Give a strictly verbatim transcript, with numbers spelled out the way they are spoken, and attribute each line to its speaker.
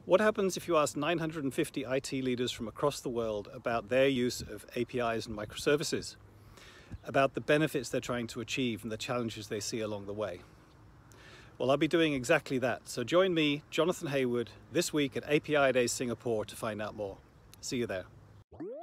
Speaker 1: What happens if you ask nine hundred fifty I T leaders from across the world about their use of A P Is and microservices, about the benefits they're trying to achieve and the challenges they see along the way? Well, I'll be doing exactly that. So join me, Jonathan Heywood, this week at APIdays Singapore to find out more. See you there.